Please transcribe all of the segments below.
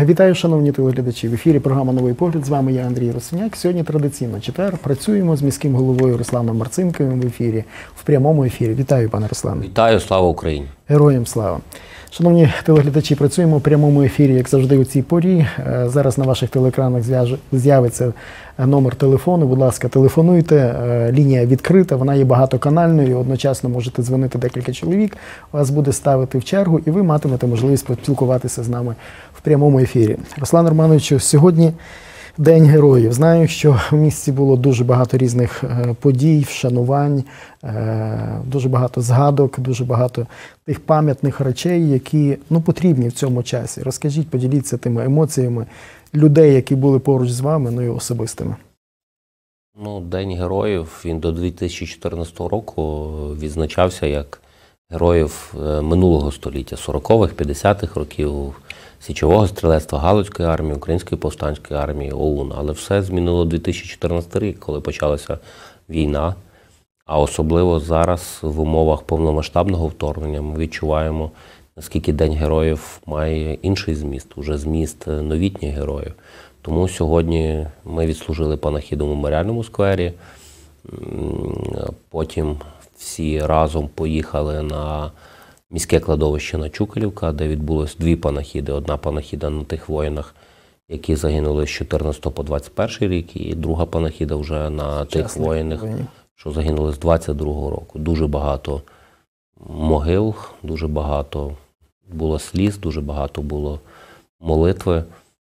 Вітаю, шановні телеглядачі. В ефірі програма «Новий погляд». З вами я, Андрій Росиняк. Сьогодні традиційно четвер. Працюємо з міським головою Русланом Марцинковим в ефірі, в прямому ефірі. Вітаю, пане Руслане. Вітаю, слава Україні. Героям слава. Шановні телеглядачі, працюємо в прямому ефірі, як завжди, у цій порі. Зараз на ваших телеекранах з'явиться номер телефону. Будь ласка, телефонуйте. Лінія відкрита, вона є багатоканальною. Одночасно можете дзвонити декілька чоловік. Вас буде ставити в чергу, і ви матимете можливість поспілкуватися з нами в прямому ефірі. Руслан Романовичу, сьогодні День героїв. Знаю, що в місті було дуже багато різних подій, вшанувань, дуже багато згадок, дуже багато тих пам'ятних речей, які потрібні в цьому часі. Розкажіть, поділіться тими емоціями людей, які були поруч з вами, і особистими. День героїв, він до 2014 року відзначався як героїв минулого століття, 40-х, 50-х років, Січового стрілецтва, Галицької армії, Української повстанської армії, ОУН. Але все змінило 2014 рік, коли почалася війна. А особливо зараз в умовах повномасштабного вторгнення ми відчуваємо, наскільки День героїв має інший зміст, уже зміст новітніх героїв. Тому сьогодні ми відслужили панахиду в Меморіальному сквері, потім всі разом поїхали на міське кладовище на Чукалівка, де відбулось дві панахиди. Одна панахида на тих воїнах, які загинули з 14 по 21 рік, і друга панахида вже на тих воїнах, що загинули з 22 року. Дуже багато могил, дуже багато було сліз, дуже багато було молитви.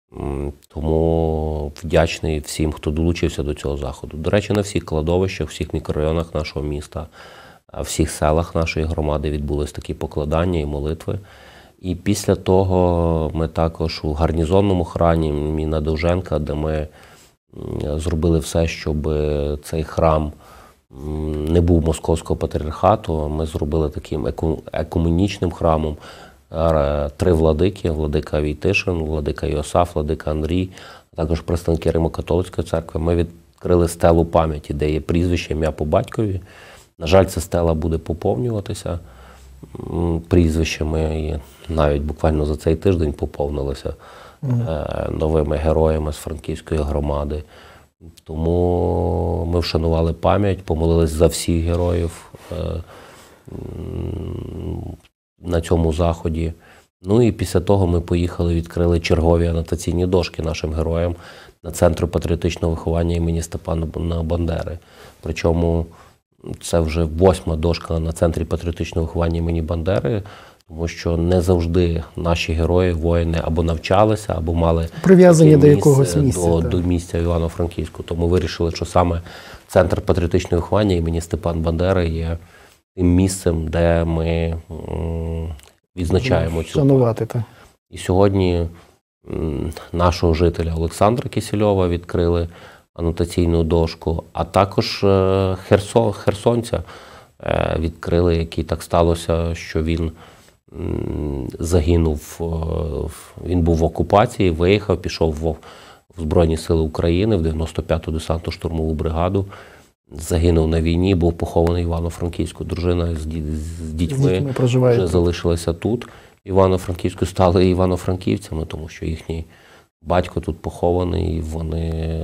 Тому вдячний всім, хто долучився до цього заходу. До речі, на всіх кладовищах, всіх мікрорайонах нашого міста, в всіх селах нашої громади відбулись такі покладання і молитви. І після того ми також у гарнізонному храмі Міна Довженка, де ми зробили все, щоб цей храм не був московського патріархату, ми зробили таким екуменічним храмом. 3 владики: владика Війтишин, владика Йосаф, владика Андрій, а також представники Римо-католицької церкви. Ми відкрили стелу пам'яті, де є прізвище, ім'я по батькові. На жаль, ця стела буде поповнюватися прізвищами, і навіть буквально за цей тиждень поповнилися новими героями з Франківської громади. Тому ми вшанували пам'ять, помолились за всіх героїв на цьому заході. І після того ми поїхали, відкрили чергові анотаційні дошки нашим героям на Центру патріотичного виховання імені Степана Бандери. Причому це вже 8-ма дошка на Центрі патріотичного виховання імені Бандери, тому що не завжди наші герої, воїни або навчалися, або мали прив'язані до якогось місця. До місця в Івано-Франківську. Тому вирішили, що саме Центр патріотичного виховання імені Степана Бандери є тим місцем, де ми відзначаємо цю пам'ять. І сьогодні нашого жителя Олександра Кисельова відкрили анотаційну дошку, а також херсонця відкрили, який так сталося, що він загинув, він був в окупації, виїхав, пішов в Збройні Сили України, в 95-ту десантно-штурмову бригаду, загинув на війні, був похований в Івано-Франківську. Дружина з дітьми вже залишилася тут. Івано-Франківську стали івано-франківцями, тому що їхній батько тут похований, і вони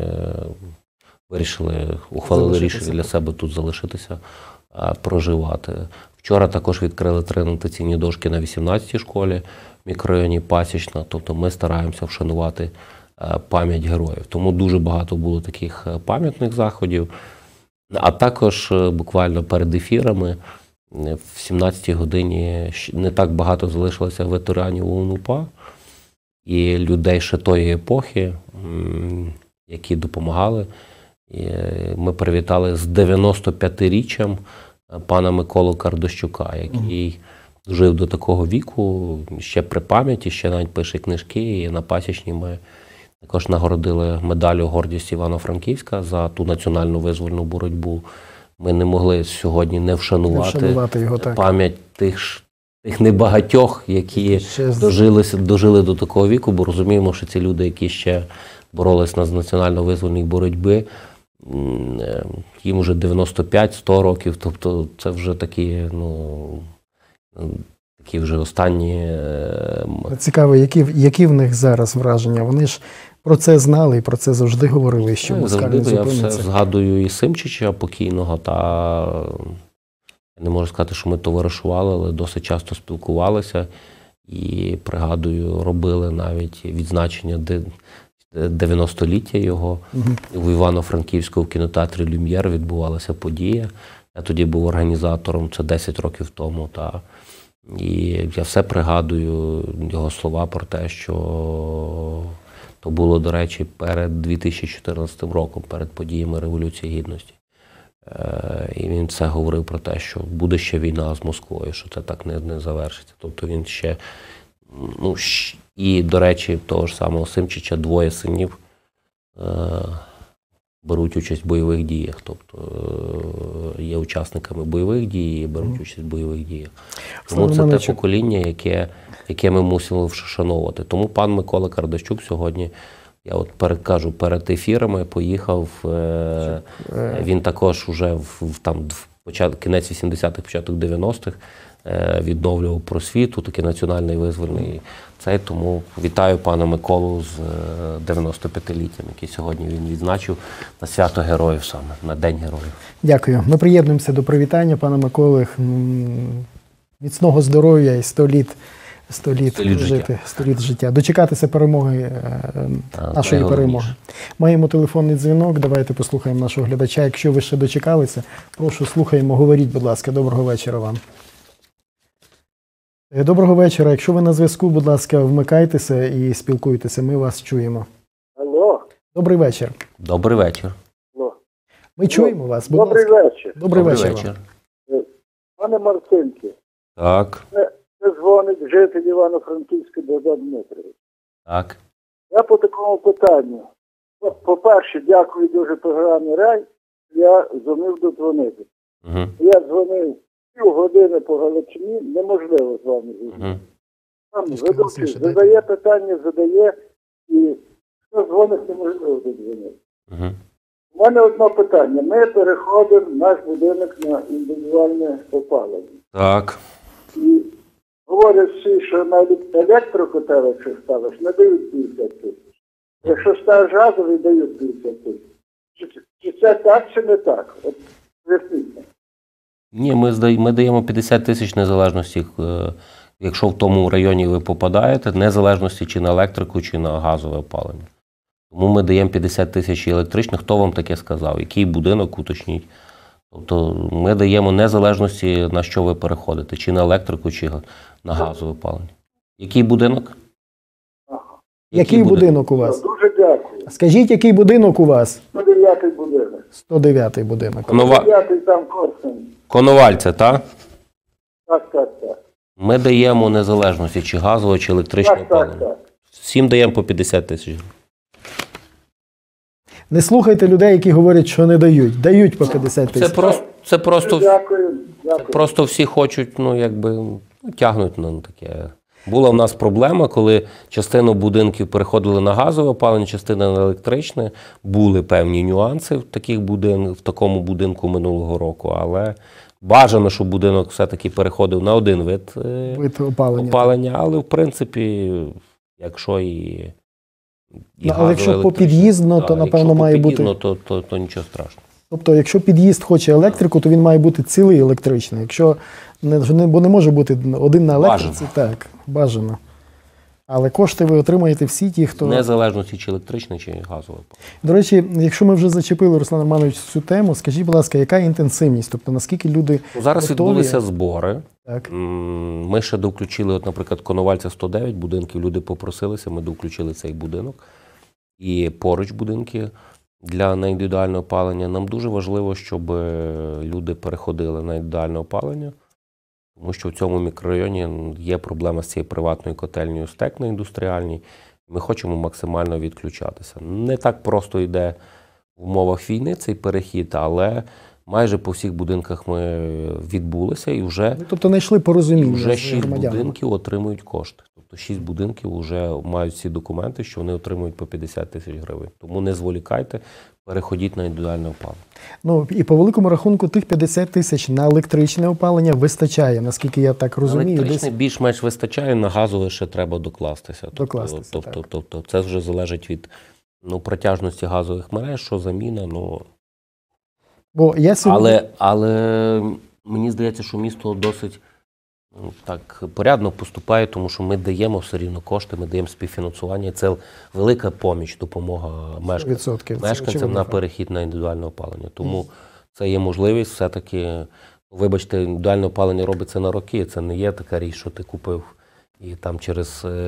ухвалили рішення для себе тут залишитися, проживати. Вчора також відкрили 3 анотаційні дошки на 18-й школі в мікрорайоні Пасічна. Тобто ми стараємося вшанувати пам'ять героїв. Тому дуже багато було таких пам'ятних заходів. А також буквально перед ефірами в 17-й годині не так багато залишилося ветеранів ОУН-УПА і людей ще тої епохи, які допомагали. І ми привітали з 95-річчям пана Миколу Кардощука, який жив до такого віку, ще при пам'яті, ще навіть пише книжки. І на Пасічній ми також нагородили медаллю «Гордість Івано-Франківська» за ту національну визвольну боротьбу. Ми не могли сьогодні не вшанувати його, пам'ять тих небагатьох, які дожили до такого віку, бо розуміємо, що ці люди, які ще боролись на національно-визвольній боротьбі, їм вже 95-100 років, тобто це вже такі такі вже останні. Цікаво, які в них зараз враження? Вони ж про це знали і про це завжди говорили, що москаль не Завжди я все зупиниться. згадую і Симчича покійного, та я не можу сказати, що ми товаришували, але досить часто спілкувалися. І, пригадую, робили навіть відзначення 90-ліття його. В Івано-Франківському кінотеатрі «Люм'єр» відбувалася подія. Я тоді був організатором, це 10 років тому. І я все пригадую його слова про те, що то було, до речі, перед 2014 роком, перед подіями Революції Гідності. І він це говорив про те, що буде ще війна з Москвою, що це так не завершиться. Тобто він ще, і, до речі, того ж самого Симчича, двоє синів беруть участь в бойових діях. Тобто є учасниками бойових дій і беруть участь в бойових діях. Тому це те покоління, яке ми мусимо вшановувати. Тому пан Микола Кардащук сьогодні, я от кажу, перед ефірами поїхав, він також уже кінець 80-х, початок 90-х відновлював просвіту, такий національний визвольний цей. Тому вітаю пана Миколу з 95-літтям, який сьогодні він відзначив на свято героїв саме, на День героїв. Дякую. Ми приєднуємося до привітання пана Миколи. Міцного здоров'я і 100 літ жити, 100 літ життя. Дочекатися перемоги, нашої перемоги. Маємо телефонний дзвінок, давайте послухаємо нашого глядача. Якщо ви ще дочекалися, прошу, слухаємо, говоріть, будь ласка. Доброго вечора вам. Доброго вечора. Якщо ви на зв'язку, будь ласка, вмикайтеся і спілкуйтеся, ми вас чуємо. Алло. Добрий вечір. Добрий вечір. Алло. Ми чуємо вас, будь Добрий ласка. вечір. Добрий вечір. Пане Марцинки, Так. це дзвонить житель Івано-Франківська Богдан Дмитрович. Так. Я по такому питанню. По-перше, дякую дуже програмі «Рай», я зумів додзвонити. Угу. Я дзвонив півгодини по Галичині, неможливо з вами зустріти. Там ведучий задає питання, і хто дзвонить, неможливо додзвонити. Угу. У мене одне питання. Ми переходимо наш будинок на індивідуальне опалення. Так. І говорять всі, що на електрокотел, якщо ставиш, не дають 50 тисяч. Якщо ставиш газовий, дають 50 тисяч. Чи це так, чи не так? От зверніть. Ні, ми даємо 50 тисяч незалежності, якщо в тому районі ви попадаєте, незалежності чи на електрику, чи на газове опалення. Тому ми даємо 50 тисяч електричних. Хто вам таке сказав? Який будинок, уточніть. Тобто ми даємо незалежності, на що ви переходите, чи на електрику, чи на газове опалення. Який будинок? Який будинок у вас? Дуже дякую. Скажіть, який будинок у вас? 109-й будинок. 109-й будинок. 109-й там Корсун. Коновальце, так? Так. Ми даємо незалежності, чи газове, чи електричне опалення. Так. Всім даємо по 50 тисяч. Не слухайте людей, які говорять, що не дають. Дають по 50 тисяч. Це просто Дякую. Просто всі хочуть, тягнуть на таке. Була в нас проблема, коли частину будинків переходили на газове опалення, частина на електричне. Були певні нюанси в такому будинку минулого року, але бажано, щоб будинок все-таки переходив на один вид опалення. Але, в принципі, якщо і але якщо попід'їздно, то, напевно, має бути... то нічого страшного. Тобто, якщо під'їзд хоче електрику, то він має бути цілий електричний. Якщо бо не може бути один на електриці, так, бажано. Але кошти ви отримаєте всі ті, хто... Незалежності чи електричний, чи газовий. До речі, якщо ми вже зачепили, Руслан Романович, цю тему, скажіть, будь ласка, яка інтенсивність? Тобто, наскільки люди зараз відбулися збори. Так. Ми ще довключили, наприклад, Коновальця 109 будинків, люди попросилися, ми довключили цей будинок. І поруч будинки на індивідуальне опалення. Нам дуже важливо, щоб люди переходили на індивідуальне опалення, тому що в цьому мікрорайоні є проблема з цією приватною котельнею СТЕК на індустріальній. Ми хочемо максимально відключатися. Не так просто йде в умовах війни цей перехід, але майже по всіх будинках ми відбулися і вже, Тобто знайшли порозуміння вже з 6 громадянами. будинків отримують кошти. Тобто 6 будинків вже мають всі документи, що вони отримують по 50 тисяч гривень. Тому не зволікайте, переходіть на індивідуальне опалення. Ну, і по великому рахунку тих 50 тисяч на електричне опалення вистачає, наскільки я так розумію. Електричне більш-менш вистачає, на газове ще треба докластися. Докластися, так. Тобто це вже залежить від протяжності газових мереж, що заміна. Бо я сьогодні... Але мені здається, що місто досить так порядно поступає, тому що ми даємо все рівно кошти, ми даємо співфінансування. Це велика поміч, допомога мешканцям на перехід на індивідуальне опалення. Тому це є можливість все-таки, вибачте, індивідуальне опалення робиться на роки, це не є така річ, що ти купив і там через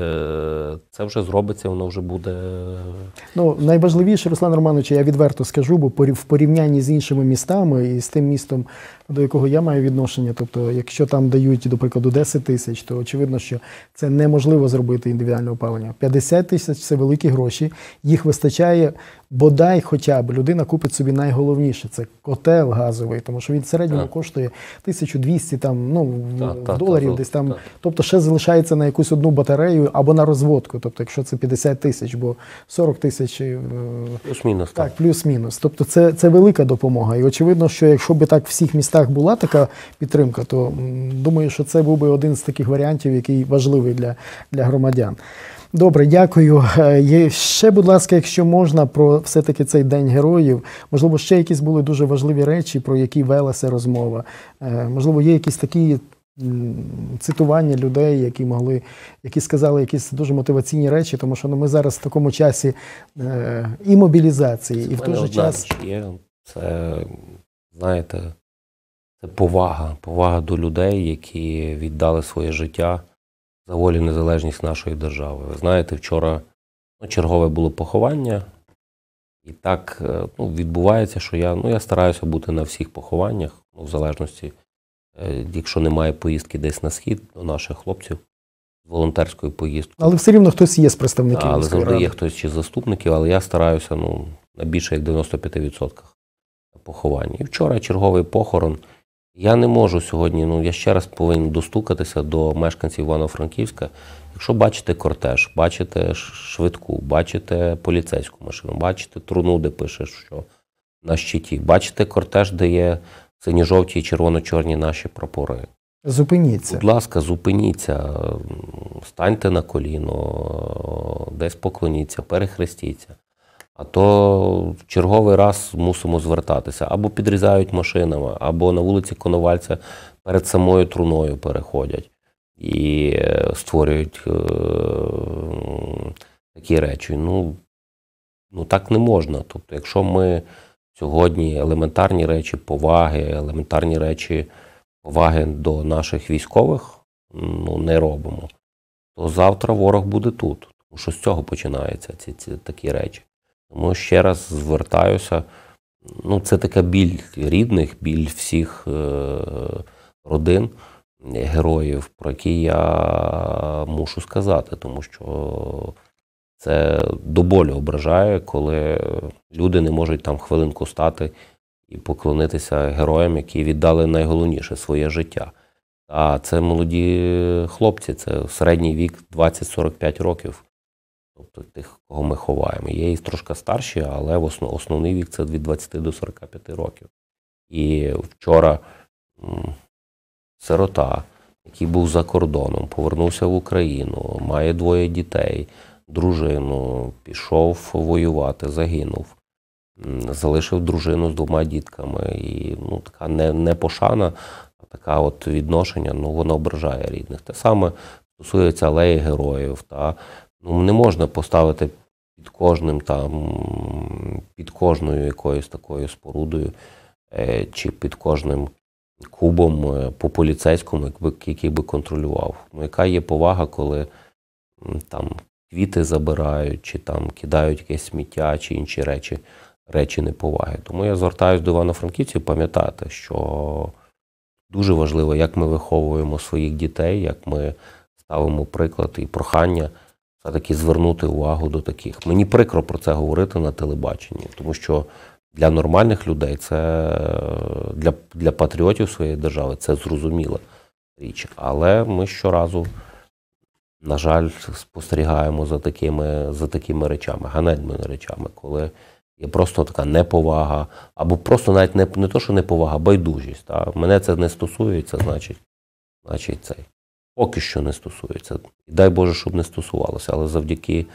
це вже зробиться, воно вже буде. Ну, найважливіше, Руслан Романович, я відверто скажу, бо в порівнянні з іншими містами і з тим містом, до якого я маю відношення, тобто, якщо там дають, до прикладу, 10 тисяч, то очевидно, що це неможливо зробити індивідуальне опалення. 50 тисяч – це великі гроші, їх вистачає, бодай хоча б людина купить собі найголовніше – це котел газовий, тому що він в середньому коштує 1200 там, доларів десь там, тобто ще залишається на якусь одну батарею або на розводку, тобто якщо це 50 тисяч, бо 40 тисяч плюс-мінус. Так, плюс-мінус. Тобто це велика допомога. І очевидно, що якщо б так в всіх містах була така підтримка, то думаю, що це був би один з таких варіантів, який важливий для громадян. Добре, дякую. Ще, будь ласка, якщо можна, про все-таки цей День героїв. Можливо, ще якісь були дуже важливі речі, про які велася розмова. Можливо, є якісь такі цитування людей, які сказали якісь дуже мотиваційні речі, тому що ми зараз в такому часі і мобілізації, і в той же час... Це, знаєте, це повага до людей, які віддали своє життя за волю і незалежність нашої держави. Ви знаєте, вчора чергове було поховання, і так відбувається, що я стараюся бути на всіх похованнях, в залежності, якщо немає поїздки десь на схід до наших хлопців, з волонтерською поїздкою. Але все рівно хтось є з представників. Але завжди є хтось чи заступників, але я стараюся на більше як 95% поховань. І вчора черговий похорон. Я не можу сьогодні, я ще раз повинен достукатися до мешканців Івано-Франківська. Якщо бачите кортеж, бачите швидку, бачите поліцейську машину, бачите труну, де пише, що на щиті, бачите кортеж, де є сині-жовті і червоно-чорні наші прапори. Зупиніться. Будь ласка, зупиніться, станьте на коліно, десь поклоніться, перехрестіться. А то в черговий раз мусимо звертатися. Або підрізають машинами, або на вулиці Коновальця перед самою труною переходять і створюють такі речі. Так не можна. Тобто, якщо ми сьогодні елементарні речі поваги до наших військових не робимо, то завтра ворог буде тут. Тому що з цього починаються ці такі речі. Тому ще раз звертаюся, це така біль рідних, біль всіх родин, героїв, про які я мушу сказати, тому що це до болю ображає, коли люди не можуть там хвилинку стати і поклонитися героям, які віддали найголовніше – своє життя. А це молоді хлопці, це середній вік 20-45 років. Тобто тих, кого ми ховаємо. Є і трошки старші, але основний вік – це від 20 до 45 років. І вчора сирота, який був за кордоном, повернувся в Україну, має 2 дітей, дружину, пішов воювати, загинув, залишив дружину з 2 дітками. І така не пошана, а така от відношення, воно ображає рідних. Те саме стосується алеї героїв, не можна поставити під кожною якоюсь такою спорудою чи під кожним кубом по поліцейському, який би контролював. Яка є повага, коли там квіти забирають, чи там кидають якесь сміття, чи інші речі неповаги. Тому я звертаюся до івано-франківців пам'ятати, що дуже важливо, як ми виховуємо своїх дітей, як ми ставимо приклад і прохання все-таки звернути увагу до таких. Мені прикро про це говорити на телебаченні, тому що Для нормальних людей, це для патріотів своєї держави це зрозуміла річ. Але ми щоразу, на жаль, спостерігаємо за такими речами, ганебними речами, коли є просто така неповага, або просто навіть не то, що неповага, байдужість. Та? Мене це не стосується, значить цей. Поки що не стосується. І дай Боже, щоб не стосувалося, але завдяки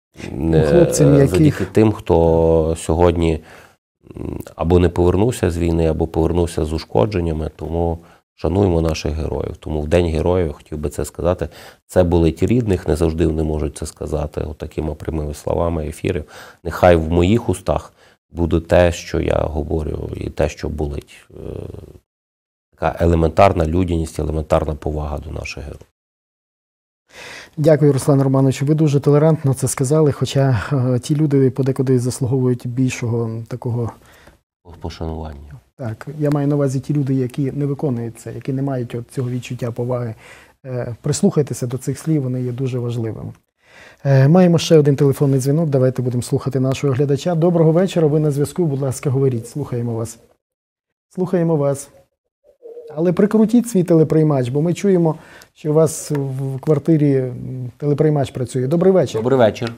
тим, хто сьогодні або не повернувся з війни, або повернувся з ушкодженнями, тому шануємо наших героїв. Тому в День героїв, хотів би це сказати, це болить рідних, не завжди вони можуть це сказати отакими прямими словами ефірів. Нехай в моїх устах буде те, що я говорю, і те, що болить. Така елементарна людяність, елементарна повага до наших героїв. Дякую, Руслан Романович. Ви дуже толерантно це сказали, хоча ті люди подекуди заслуговують більшого такого пошанування. Так, я маю на увазі ті люди, які не виконують це, які не мають цього відчуття поваги. Прислухайтеся до цих слів, вони є дуже важливими. Маємо ще один телефонний дзвінок, давайте будемо слухати нашого глядача. Доброго вечора, ви на зв'язку, будь ласка, говоріть, слухаємо вас. Слухаємо вас. Але прикрутіть свій телеприймач, бо ми чуємо, що у вас в квартирі телеприймач працює. Добрий вечір. Добрий вечір.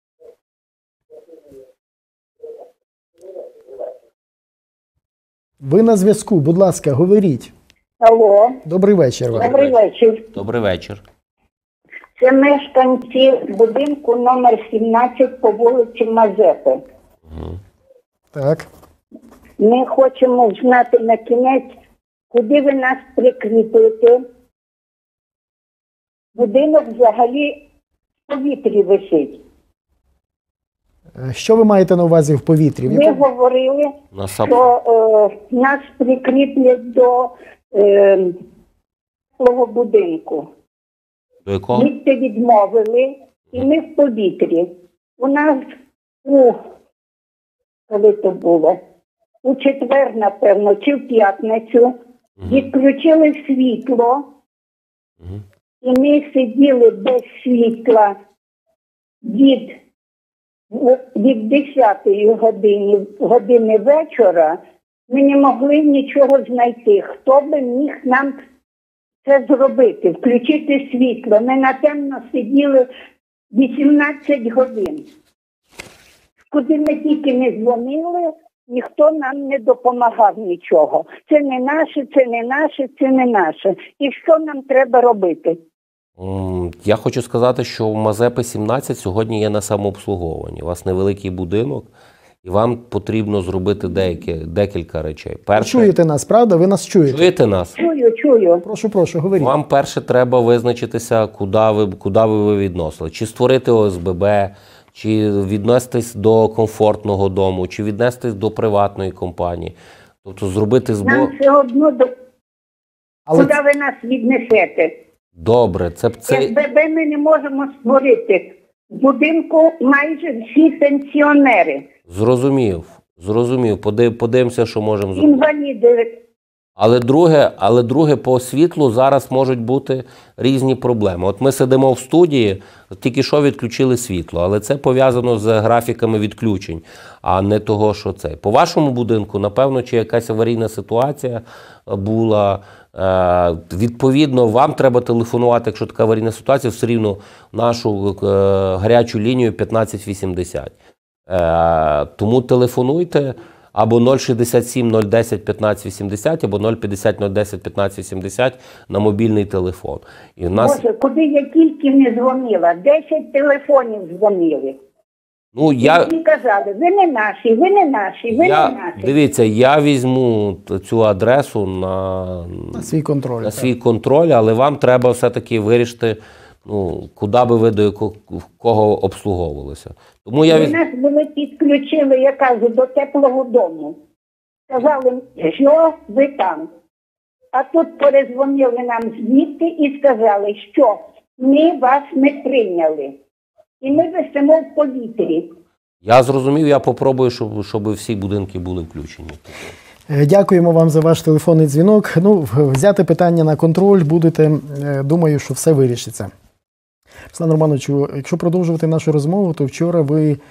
Ви на зв'язку, будь ласка, говоріть. Алло. Добрий вечір. Добрий вечір. Добрий вечір. Це мешканці будинку номер 17 по вулиці Мазепи. Угу. Так. Ми хочемо знати на кінець, куди ви нас прикріпите. Будинок взагалі в повітрі висить. Що ви маєте на увазі в повітрі? Ви говорили, що нас прикріплять до того будинку. До якого? Ми це відмовили, і ми в повітрі. У нас, коли то було, у четвер, напевно, чи в п'ятницю, відключили світло, і ми сиділи без світла від 10-ї години вечора. Ми не могли нічого знайти. Хто би міг нам це зробити, включити світло? Ми натемно сиділи 18 годин. Куди ми тільки не дзвонили, ніхто нам не допомагав нічого. Це не наше, це не наше, це не наше. І що нам треба робити? Я хочу сказати, що в Мазепи 17 сьогодні є на самообслуговуванні. У вас невеликий будинок, і вам потрібно зробити декілька речей. Перше, чуєте нас, правда? Ви нас чуєте? Чуєте нас? Чую. Прошу, говоріть. Вам перше треба визначитися, куди ви відносили. Чи створити ОСББ, чи віднестись до комфортного дому, чи віднестись до приватної компанії. Тобто зробити збор. Нам все одно куди ви нас віднесете? Добре, це СББ ми не можемо створити. В будинку майже всі пенсіонери. Зрозумів. Подивимося, що можемо зробити. Інваліди. Але друге, по світлу зараз можуть бути різні проблеми. От ми сидимо в студії, тільки що відключили світло, але це пов'язано з графіками відключень, а не того, що це. По вашому будинку, напевно, чи якась аварійна ситуація була. Відповідно, вам треба телефонувати, якщо така аварійна ситуація, все рівно нашу гарячу лінію 1580. Тому телефонуйте або 067 010 1580, або 050 010 1580 на мобільний телефон. І в нас... Боже, куди я тільки не дзвонила, 10 телефонів дзвонили. І казали, ви не наші, ви не наші, ви не наші. Дивіться, я візьму цю адресу на свій контроль, але вам треба все-таки вирішити, куди би ви до кого обслуговувалися. Тому нас були підключили, я кажу, до теплого дому. Сказали, що ви там. А тут перезвонили нам звідти і сказали, що ми вас не прийняли. І ми висимо в повітрі. Я зрозумів, я попробую, щоб всі будинки були включені. Дякуємо вам за ваш телефонний дзвінок. Взяти питання на контроль будете, думаю, що все вирішиться. Руслан Романовичу, якщо продовжувати нашу розмову, то вчора ви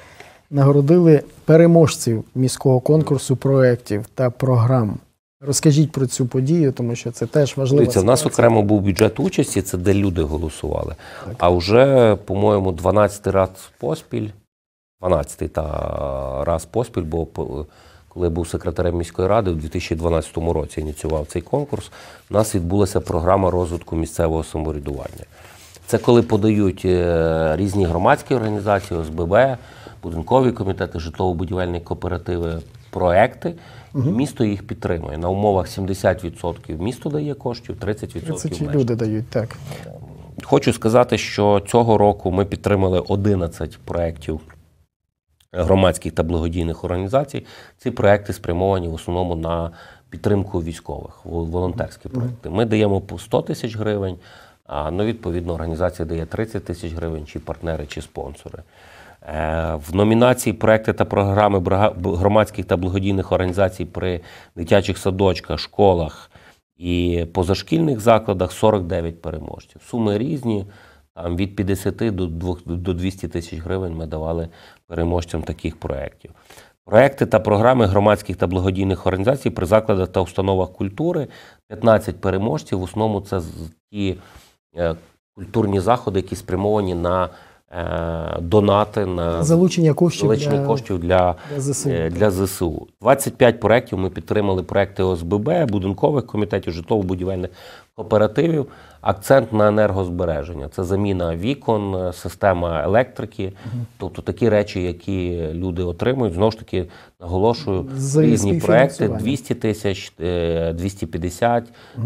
нагородили переможців міського конкурсу проєктів та програм. Розкажіть про цю подію, тому що це теж важливо. Дивіться, в нас окремо був бюджет участі, це де люди голосували. А вже, по-моєму, 12-й раз поспіль, 12-й раз поспіль, бо коли я був секретарем міської ради, у 2012 році ініціював цей конкурс, у нас відбулася програма розвитку місцевого самоврядування. Це коли подають різні громадські організації, ОСББ, будинкові комітети, житлово-будівельні кооперативи, проекти, і місто їх підтримує. На умовах 70% місто дає коштів, 30% мешканці. Люди дають, так. Хочу сказати, що цього року ми підтримали 11 проєктів громадських та благодійних організацій. Ці проєкти спрямовані в основному на підтримку військових, волонтерські проєкти. Ми даємо по 100 тисяч гривень, а відповідно організація дає 30 тисяч гривень, чи партнери, чи спонсори. В номінації проекти та програми громадських та благодійних організацій при дитячих садочках, школах і позашкільних закладах 49 переможців. Суми різні, там від 50 до 200 тисяч гривень ми давали переможцям таких проєктів. Проекти та програми громадських та благодійних організацій при закладах та установах культури 15 переможців. В основному це ті культурні заходи, які спрямовані на донати, на залучення коштів для ЗСУ. 25 проєктів ми підтримали проєкти ОСББ, будинкових комітетів, житлово-будівельних кооперативів. Акцент на енергозбереження. Це заміна вікон, система електрики, тобто такі речі, які люди отримують. Знову ж таки, наголошую, різні проекти, 200 тисяч, 250,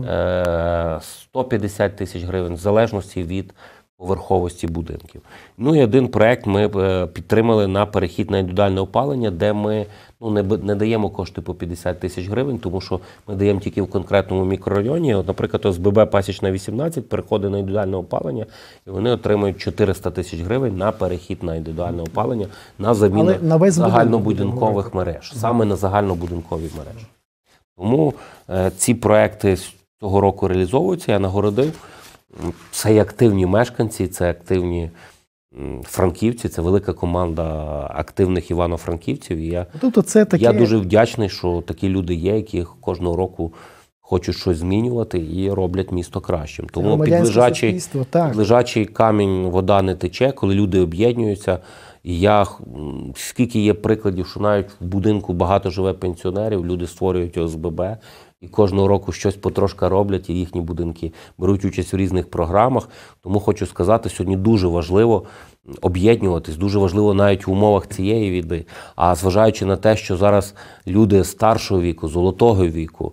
150 тисяч гривень, в залежності від поверховості будинків. І один проект ми підтримали на перехід на індивідуальне опалення, де ми не даємо кошти по 50 тисяч гривень, тому що ми даємо тільки в конкретному мікрорайоні. От, наприклад, ОСББ Пасічна 18 переходить на індивідуальне опалення, і вони отримують 400 тисяч гривень на перехід на індивідуальне опалення, на заміну загальнобудинкових мереж. Саме на загальнобудинкові мережі. Тому ці проекти цього року реалізовуються, я нагородив. Це і активні мешканці, це активні франківці, це велика команда активних івано-франківців. І я дуже вдячний, що такі люди є, які кожного року хочуть щось змінювати і роблять місто кращим. Тому під лежачий камінь вода не тече, коли люди об'єднуються. І скільки є прикладів, що навіть в будинку багато живе пенсіонерів, люди створюють ОСББ, і кожного року щось потрошка роблять, і їхні будинки беруть участь в різних програмах. Тому хочу сказати, сьогодні дуже важливо об'єднуватись, дуже важливо навіть в умовах цієї війни. А зважаючи на те, що зараз люди старшого віку, золотого віку,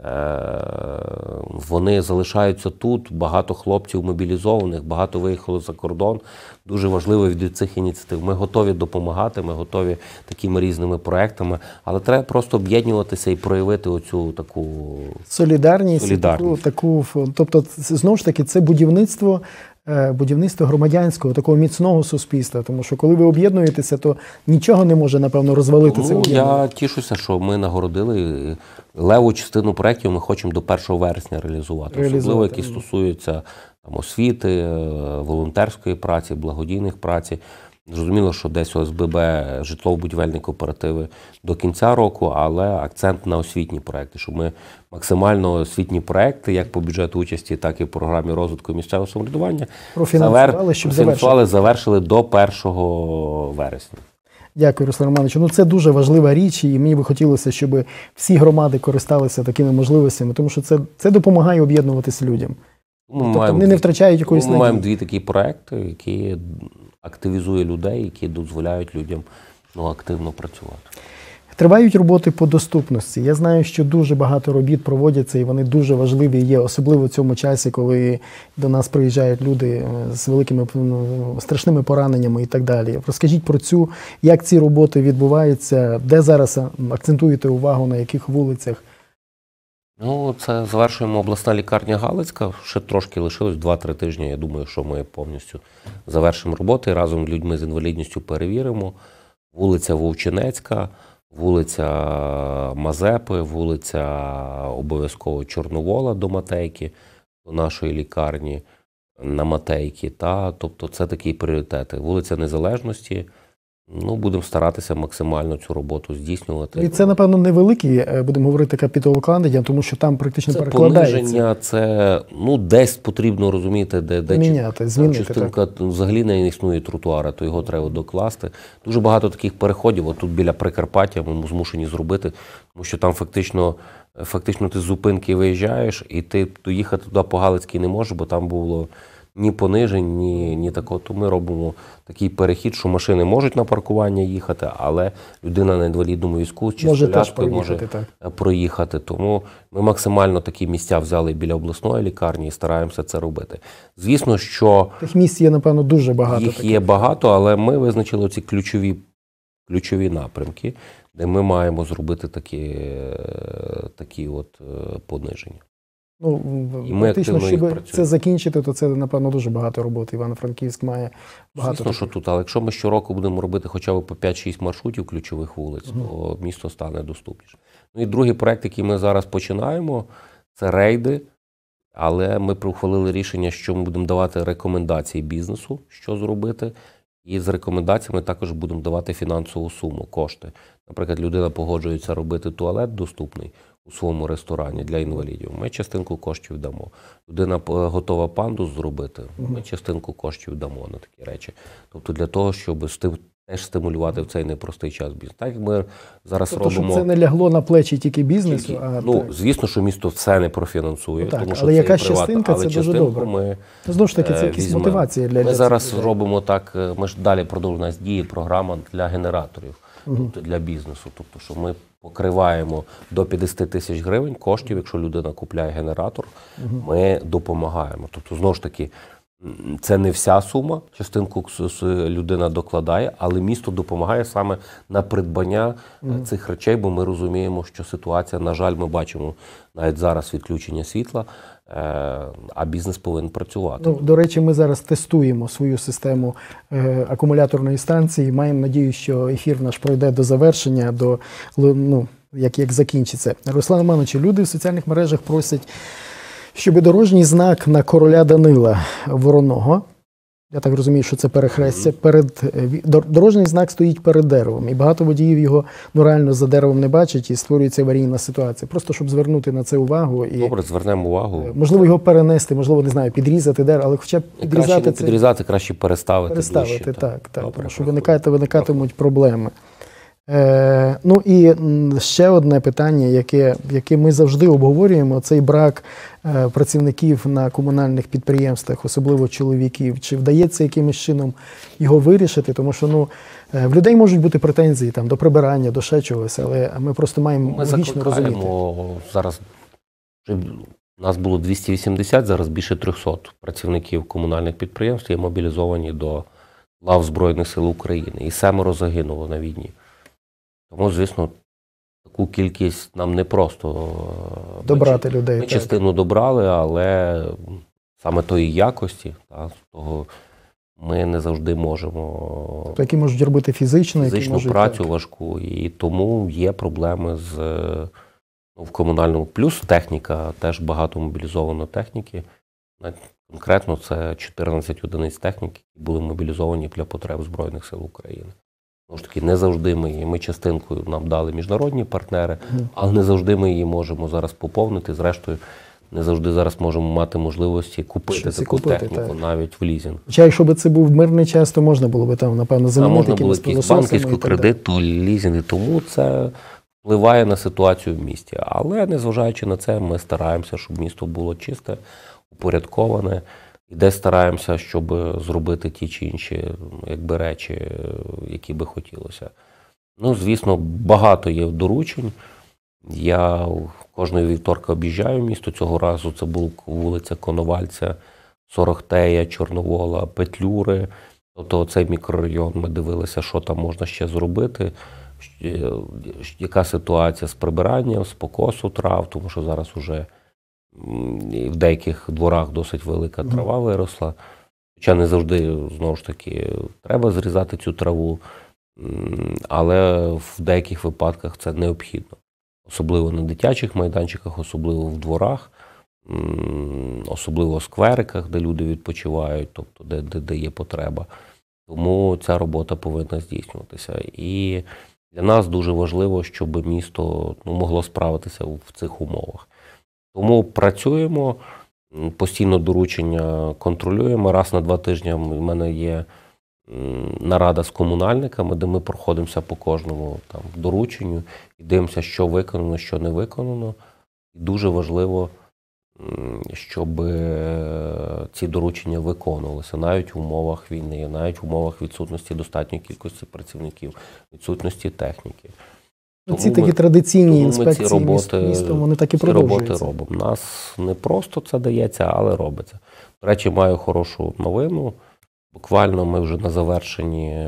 вони залишаються тут, багато хлопців мобілізованих, багато виїхало за кордон. Дуже важливо від цих ініціатив. Ми готові допомагати, ми готові такими різними проектами, але треба просто об'єднуватися і проявити оцю таку солідарність. Тобто, знову ж таки, це будівництво громадянського, такого міцного суспільства. Тому що коли ви об'єднуєтеся, то нічого не може, напевно, розвалити це об'єднання. Я тішуся, що ми нагородили. Леву частину проєктів ми хочемо до 1 вересня реалізувати. Особливо, які стосуються освіти, волонтерської праці, благодійних праці. Зрозуміло, що десь ОСББ, житлово-будівельні кооперативи до кінця року, але акцент на освітні проекти, щоб ми максимально освітні проекти, як по бюджету участі, так і по програмі розвитку місцевого самоврядування, завершили до 1 вересня. Дякую, Руслан Романович. Це дуже важлива річ, і мені би хотілося, щоб всі громади користалися такими можливостями, тому що це допомагає об'єднуватися людям. Тобто вони не втрачають якоїсь надії. Ми маємо 2 такі проекти, які активізують людей, які дозволяють людям активно працювати. Тривають роботи по доступності. Я знаю, що дуже багато робіт проводяться, і вони дуже важливі є, особливо в цьому часі, коли до нас приїжджають люди з великими страшними пораненнями і так далі. Розкажіть про як ці роботи відбуваються, де зараз акцентуєте увагу, на яких вулицях? Це завершуємо обласна лікарня Галицька. Ще трошки лишилось 2-3 тижні. Я думаю, що ми повністю завершимо роботи. Разом з людьми з інвалідністю перевіримо. Вулиця Вовчинецька, вулиця Мазепи, вулиця обов'язково Чорновола до Матейки, до нашої лікарні на Матейки. Тобто це такі пріоритети. Вулиця Незалежності, Ну, будемо старатися максимально цю роботу здійснювати. І це, напевно, невеликі, будемо говорити, капіталовкладення, тому що там практично Це перекладається. пониження, це, ну, десь потрібно розуміти, де Міняти, змінити. частинка взагалі не існує тротуара, то його треба докласти. Дуже багато таких переходів, от тут біля Прикарпаття ми змушені зробити, тому що там фактично ти з зупинки виїжджаєш, і ти доїхати туди по Галицькій не можеш, бо там було ні понижень, ні такого. То ми робимо такий перехід, що машини можуть на паркування їхати, але людина на інвалідному візку чи з коляскою може проїхати. Тому ми максимально такі місця взяли біля обласної лікарні і стараємося це робити. Звісно, що тих місць є, напевно, дуже багато. Їх є багато, але ми визначили ці ключові напрямки, де ми маємо зробити такі от пониження. Ну, фактично, щоб це закінчити, то це, напевно, дуже багато роботи. Івано-Франківськ має багато. Звісно, що тут, але якщо ми щороку будемо робити хоча б по 5-6 маршрутів ключових вулиць, то місто стане доступніше. Ну і другий проект, який ми зараз починаємо, це рейди, але ми ухвалили рішення, що ми будемо давати рекомендації бізнесу, що зробити, і з рекомендаціями також будемо давати фінансову суму, кошти. Наприклад, людина погоджується робити туалет доступний у своєму ресторані для інвалідів, ми частинку коштів дамо. Людина готова пандус зробити, ми частинку коштів дамо на такі речі. Тобто для того, щоб теж стимулювати в цей непростий час бізнес. Так як ми зараз робимо... Щоб це не лягло на плечі тільки бізнесу. Звісно, що місто все не профінансує. Так, тому що але якась приватна, частинка, це дуже добре. Знову ж таки, це якісь мотивації для Ми зараз робимо так, ми ж далі продовжуємо, у нас діє програма для генераторів, тобто для бізнесу. Тобто, що ми покриваємо до 50 тисяч гривень коштів, якщо людина купляє генератор, ми допомагаємо. Тобто, знову ж таки, це не вся сума, частинку людина докладає, але місто допомагає саме на придбання цих речей, бо ми розуміємо, що ситуація, на жаль, ми бачимо навіть зараз відключення світла, а бізнес повинен працювати. Ну, до речі, ми зараз тестуємо свою систему акумуляторної станції. Маємо надію, що ефір наш пройде до завершення, як закінчиться. Руслан Романович, люди в соціальних мережах просять, щоб дорожній знак на короля Данила Вороного, я так розумію, що це перехрестя, дорожній знак стоїть перед деревом, і багато водіїв його реально за деревом не бачать, і створюється аварійна ситуація. Просто щоб звернути на це увагу. Добре, звернемо увагу. Можливо, його перенести, можливо, не знаю, підрізати дерево, але хоча б підрізати краще не підрізати, краще переставити. Переставити, так. Тому що виникатимуть проблеми. Ну і ще одне питання, яке ми завжди обговорюємо, цей брак працівників на комунальних підприємствах, особливо чоловіків. Чи вдається якимось чином його вирішити? Тому що в людей можуть бути претензії до прибирання, до ще чогось, але ми просто маємо логічно розуміти. Зараз у нас було 280, зараз більше 300 працівників комунальних підприємств є мобілізовані до лав Збройних сил України. І 7 загинуло на війні. Тому, звісно, таку кількість нам не просто добрати людей. Ми частину добрали, але саме тої якості, того ми не завжди можемо. Які можуть робити фізичну працю важку. І тому є проблеми в комунальному. Плюс техніка, теж багато мобілізовано техніки. Конкретно це 14 одиниць техніки, які були мобілізовані для потреб Збройних сил України. Знову ж таки, не завжди ми частинку нам дали міжнародні партнери, але не завжди ми її можемо зараз поповнити. Зрештою, не завжди зараз можемо мати можливості купити таку техніку, навіть в лізинг. Хоча, якщо б це був мирний час, то можна було б там, напевно, замінити якимось пилососами. Банківську кредиту, лізинги, тому це впливає на ситуацію в місті. Але, незважаючи на це, ми стараємося, щоб місто було чисте, упорядковане. І десь стараємося, щоб зробити ті чи інші речі, які би хотілося. Ну, звісно, багато є доручень. Я кожної вівторка об'їжджаю місто. Цього разу це була вулиця Коновальця, Сорохтея, Чорновола, Петлюри. Тобто цей мікрорайон ми дивилися, що там можна ще зробити, яка ситуація з прибиранням, з покосу трав, тому що зараз уже в деяких дворах досить велика трава виросла. Хоча не завжди, знову ж таки, треба зрізати цю траву, але в деяких випадках це необхідно. Особливо на дитячих майданчиках, особливо в дворах, особливо в сквериках, де люди відпочивають, тобто де є потреба. Тому ця робота повинна здійснюватися. І для нас дуже важливо, щоб місто могло справитися в цих умовах. Тому працюємо, постійно доручення контролюємо. Раз на 2 тижні в мене є нарада з комунальниками, де ми проходимося по кожному там дорученню і дивимося, що виконано, що не виконано. І дуже важливо, щоб ці доручення виконувалися навіть в умовах війни, навіть в умовах відсутності достатньої кількості працівників, відсутності техніки. Ці такі традиційні інспекції містом, вони так і продовжуються. Ці роботи робимо. Нас не просто це дається, але робиться. До речі, маю хорошу новину. Буквально ми вже на завершенні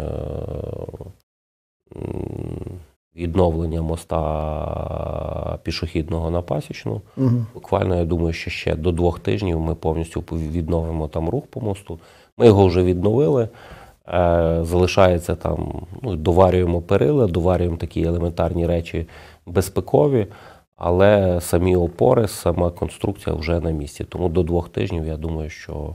відновлення моста пішохідного на Пасічну. Буквально, я думаю, що ще до 2 тижнів ми повністю відновимо там рух по мосту. Ми його вже відновили. Залишається там, доварюємо перила, доварюємо такі елементарні речі безпекові, але самі опори, сама конструкція вже на місці. Тому до 2 тижнів, я думаю, що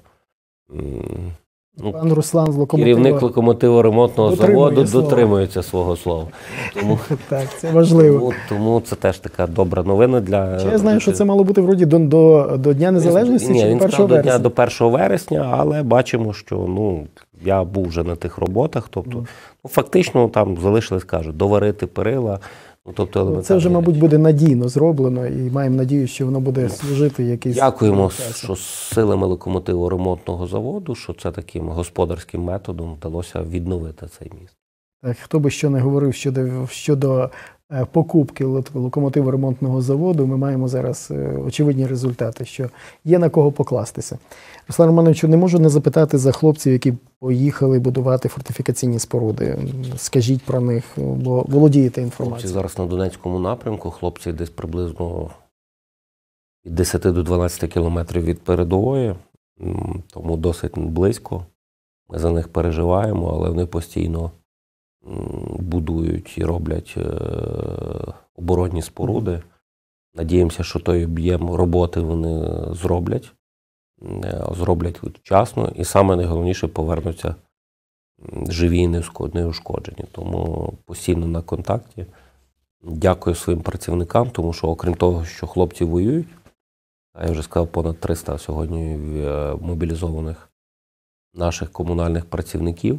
пан Руслан з керівник локомотиво-ремонтного заводу дотримується свого слова. Тому, так, це важливо. Тому це теж така добра новина для... Я знаю, що це мало бути вроді до Дня Незалежності, чи до 1 вересня? До 1 вересня, але бачимо, що я був вже на тих роботах, тобто фактично там залишилось, кажуть, доварити перила. Це вже, мабуть, буде надійно зроблено і маємо надію, що воно буде служити якийсь... Дякуємо, що з силами локомотиво-ремонтного заводу, що це таким господарським методом вдалося відновити цей міст. Так, хто би що не говорив щодо покупки локомотиво-ремонтного заводу, ми маємо зараз очевидні результати, що є на кого покластися. Руслан Романовичу, не можу не запитати за хлопців, які поїхали будувати фортифікаційні споруди. Скажіть про них, бо володієте інформацією. Хлопці зараз на Донецькому напрямку, хлопці десь приблизно від 10 до 12 кілометрів від передової, тому досить близько. Ми за них переживаємо, але вони постійно будують і роблять оборонні споруди. Надіємося, що той об'єм роботи вони зроблять вчасно і саме найголовніше повернуться живі і неушкоджені. Тому постійно на контакті. Дякую своїм працівникам, тому що окрім того, що хлопці воюють, я вже сказав, понад 300 сьогодні мобілізованих наших комунальних працівників.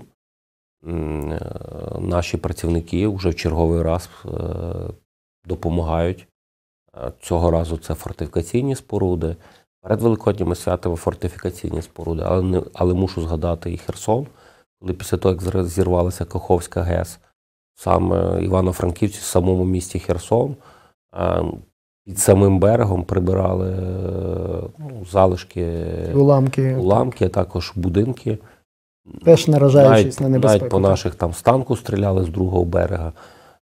Наші працівники вже в черговий раз допомагають. Цього разу це фортифікаційні споруди. Перед Великодніми святами фортифікаційні споруди, але мушу згадати і Херсон, коли після того, як зірвалася Каховська ГЕС, саме Івано-Франківці, в самому місті Херсон, під самим берегом прибирали залишки, уламки, а також будинки. Теж наражаючись на небезпеку. Навіть по наших там з танку стріляли з другого берега.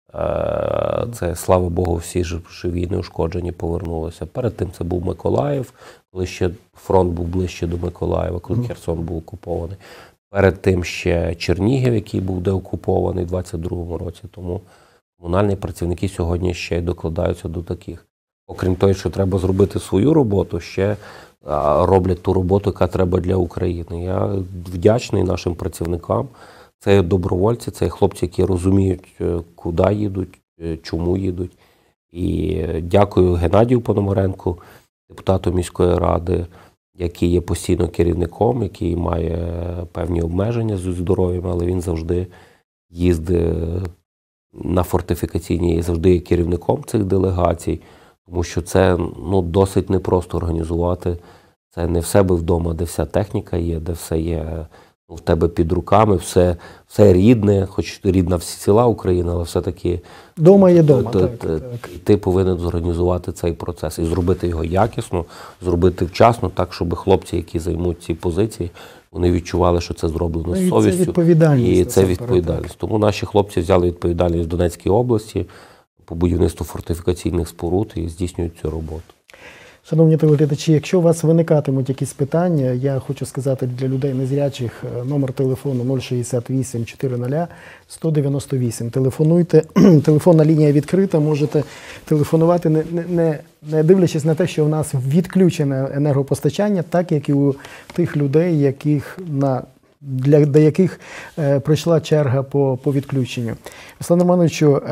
Це, слава Богу, всі живі, неушкоджені повернулися. Перед тим це був Миколаїв, коли ще фронт був ближче до Миколаєва, коли Херсон був окупований. Перед тим ще Чернігів, який був деокупований у 22-му році. Тому комунальні працівники сьогодні ще й докладаються до таких. Окрім того, що треба зробити свою роботу, ще роблять ту роботу, яка треба для України. Я вдячний нашим працівникам. Це є добровольці, це є хлопці, які розуміють, куди їдуть, чому їдуть. І дякую Геннадію Пономаренку, депутату міської ради, який є постійно керівником, який має певні обмеження з здоров'ям, але він завжди їздить на фортифікаційні і завжди є керівником цих делегацій, тому що це досить непросто організувати. Це не в себе вдома, де вся техніка є, де все є в тебе під руками, все рідне, хоч рідна ціла Україна, але все-таки дома є дома. Ти повинен зорганізувати цей процес і зробити його якісно, зробити вчасно, так, щоб хлопці, які займуть ці позиції, вони відчували, що це зроблено з совістю. І це відповідальність. Тому наші хлопці взяли відповідальність в Донецькій області по будівництву фортифікаційних споруд і здійснюють цю роботу. Шановні телеглядачі, якщо у вас виникатимуть якісь питання, я хочу сказати для людей незрячих, номер телефону 068 400 198. Телефонуйте, телефонна лінія відкрита, можете телефонувати, не дивлячись на те, що у нас відключене енергопостачання, так як і у тих людей, яких на для деяких прийшла черга по відключенню. Руслан Романовичу,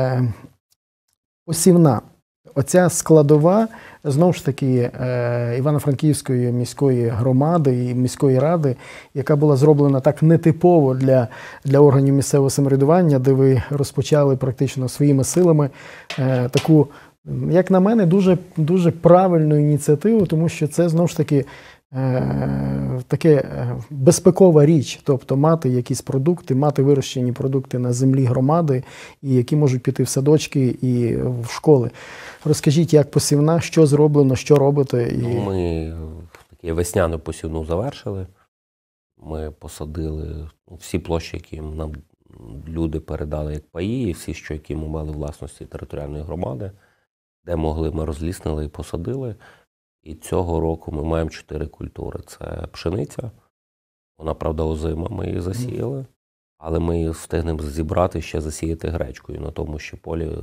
посівна, оця складова, знову ж таки, Івано-Франківської міської громади і міської ради, яка була зроблена так нетипово для органів місцевого самоврядування, де ви розпочали практично своїми силами таку, як на мене, дуже, дуже правильну ініціативу, тому що це, знову ж таки, таке безпекова річ, тобто мати якісь продукти, мати вирощені продукти на землі громади, і які можуть піти в садочки і в школи. Розкажіть, як посівна, що зроблено, що робите? Ми таку весняну посівну завершили. Ми посадили всі площі, які нам люди передали як паї, і всі, що які ми мали власності територіальної громади, де могли, ми розліснили і посадили. І цього року ми маємо 4 культури. Це пшениця, вона, правда, озима, ми її засіяли, але ми її встигнемо зібрати, ще засіяти гречкою на тому, що полі.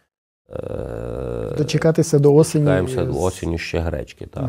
Дочекатися до осені. Чекаємося до осені ще гречки. Так.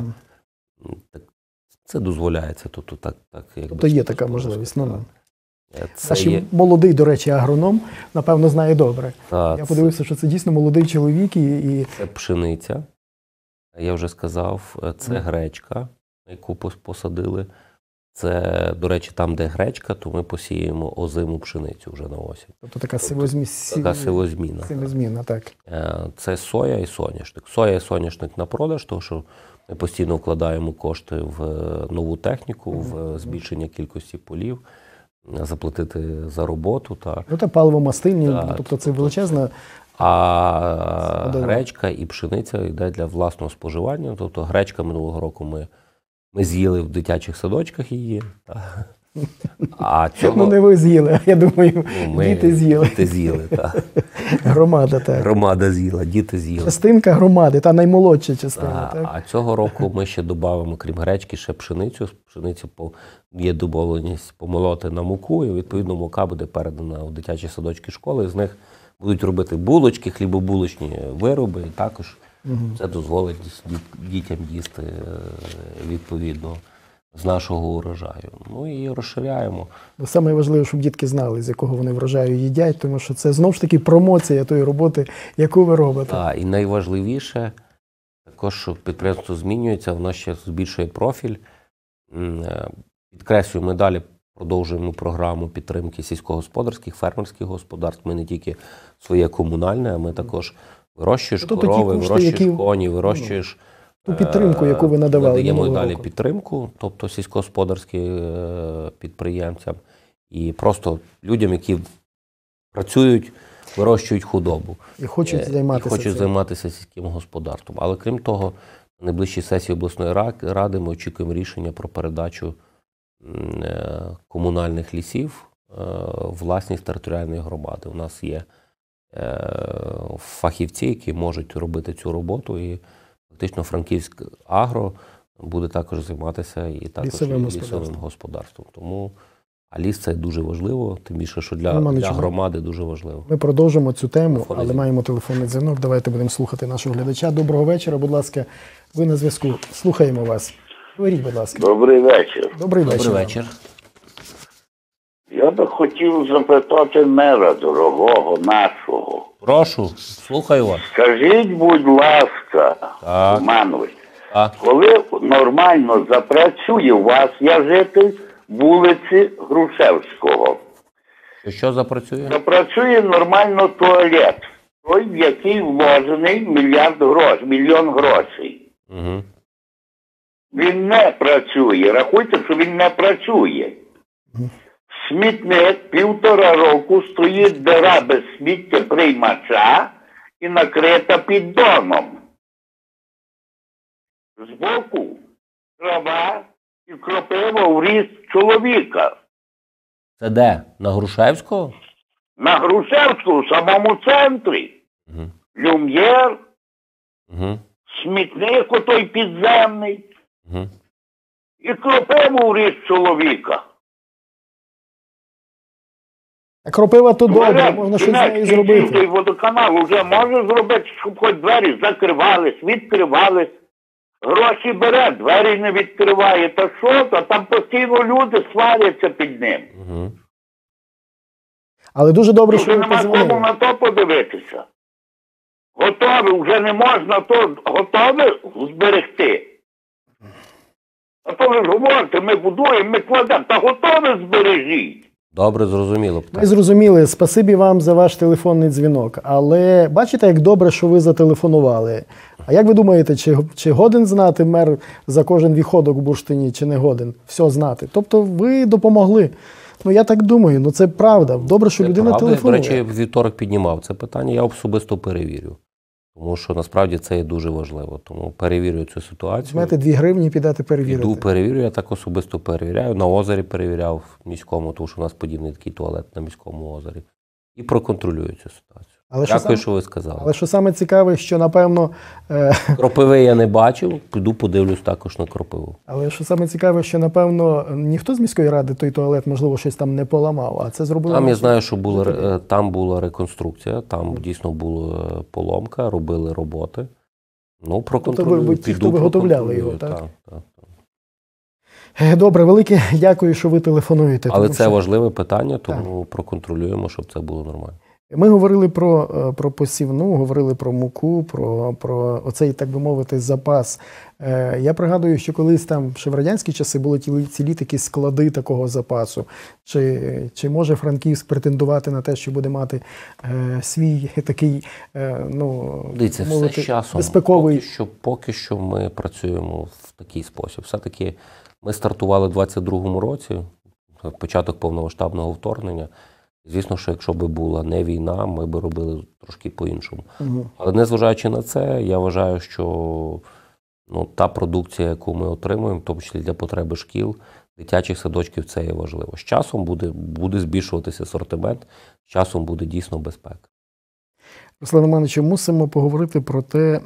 Це дозволяється. Тобто є така можливість. Наш є... молодий, до речі, агроном, напевно, знає добре. Я подивився, що це дійсно молодий чоловік. Це пшениця. Я вже сказав, це гречка, яку посадили. Це, до речі, там, де гречка, то ми посіємо озиму пшеницю вже на осінь. Тобто така сивозміна. Сивозміна, так. Це соя і соняшник. Соя і соняшник на продаж, тому що ми постійно вкладаємо кошти в нову техніку, в збільшення кількості полів, заплатити за роботу. Це паливо-мастильні, тобто це величезна. А гречка і пшениця йде для власного споживання. Тобто гречка минулого року ми з'їли в дитячих садочках її. А цього... не ви з'їли, я думаю, діти з'їли. Діти з'їли, так. Громада, так. Громада з'їла, діти з'їли. Частинка громади, та наймолодша частина. Так. А цього року ми ще додамо, крім гречки, ще пшеницю. Пшеницю є домовленість помолоти на муку, і, відповідно, мука буде передана в дитячі садочки школи. З них будуть робити булочки, хлібобулочні вироби, і також це дозволить дітям їсти відповідно з нашого урожаю. І розширяємо. Саме важливе, щоб дітки знали, з якого вони врожаю їдять, тому що це знову ж таки промоція тої роботи, яку ви робите. Так, і найважливіше, також, що підприємство змінюється, воно ще збільшує профіль. Підкреслюю, ми далі продовжуємо програму підтримки сільськогосподарських, фермерських господарств. Ми не тільки своє комунальне, а ми також вирощуєш корови, вирощуєш коні, вирощуєш... Ту підтримку, яку ви надавали. Надаємо далі підтримку, тобто сільськогосподарським підприємцям і просто людям, які працюють, вирощують худобу. І хочуть займатися сільським господарством. Але крім того, на найближчій сесії обласної ради ми очікуємо рішення про передачу комунальних лісів в власність територіальної громади. У нас є фахівці, які можуть робити цю роботу, і фактично Франківськ Агро буде також займатися і також лісовим господарством. Тому, а ліс – це дуже важливо, тим більше, що для громади дуже важливо. Ми продовжимо цю тему, але маємо телефонний дзвінок. Давайте будемо слухати нашого глядача. Доброго вечора, будь ласка. Ви на зв'язку. Слухаємо вас. Говоріть, будь ласка. Добрий вечір. Добрий вечір. Я би хотів запитати мера дорогого нашого. Прошу, слухаю вас. Скажіть, будь ласка, Романович, коли нормально запрацює у вас, я житель вулиці Грушевського. Що запрацює? Запрацює нормально туалет, той, в який вложений мільйон грошей. Угу. Він не працює. Рахуйте, що він не працює. Смітник 1,5 року стоїть дира без сміттєприймача і накрита піддоном. Збоку трава і кропива в ріст чоловіка. Це де? На Грушевського? На Грушевського, в самому центрі. Угу. Люм'єр, смітник отой підземний, Угу. і кропиву в ріст чоловіка. А кропива то добре, можна щось з нею зробити. Той водоканал вже може зробити, щоб хоч двері закривались, відкривались. гроші бере, двері не відкриває. Та що то? Там постійно люди сваряться під ним. Угу. Але дуже добре, що Вже ви нема кому подзвонили. на то подивитися. Готові, вже не можна то готові зберегти. А то ви ж говорите, ми будуємо, ми кладемо, та готові збережіть. Добре, зрозуміло. Ми зрозуміли, спасибі вам за ваш телефонний дзвінок. Але бачите, як добре, що ви зателефонували. А як ви думаєте, чи годен знати мер за кожен виходок в бурштині, чи не годен? Все знати. Тобто ви допомогли. Ну, я так думаю, ну це правда. Добре, що Це людина правда. телефонує. До речі, в вівторок піднімав це питання, я особисто перевірю. Тому що насправді це є дуже важливо. Тому перевірю цю ситуацію. Візьмете 2 гривні і підете перевірити. Іду, перевірю, я так особисто перевіряю. На озері перевіряв в міському, тому що у нас подібний такий туалет на міському озері. І проконтролюю цю ситуацію. Дякую, що ви сказали. Але що саме цікаве, що напевно... Кропиви я не бачив, піду подивлюсь також на кропиву. Але що саме цікаве, що напевно ніхто з міської ради той туалет, можливо, щось там не поламав, а це зробили... Там я знаю, що там була реконструкція, там дійсно була поломка, робили роботи. Ну, проконтролюю. Тобто ви ті, хто виготовляли його, так? Так. Добре, велике дякую, що ви телефонуєте. Але тому це що важливе питання, тому проконтролюємо, щоб це було нормально. ми говорили про посівну, говорили про муку, про оцей, так би мовити, запас. Я пригадую, що колись там, ще в радянські часи, були цілі такі склади такого запасу. Чи може Франківськ претендувати на те, що буде мати свій такий, Дивіться, все з часом. безпековий... Поки що ми працюємо в такий спосіб. Все-таки ми стартували в 22-му році, початок повномасштабного вторгнення. Звісно, що якщо б була не війна, ми б робили трошки по-іншому. Угу. Але незважаючи на це, я вважаю, що та продукція, яку ми отримуємо, в тому числі для потреби шкіл, дитячих садочків, це є важливо. З часом буде збільшуватися асортимент, з часом буде дійсно безпека. Руслан Романович, мусимо поговорити про те,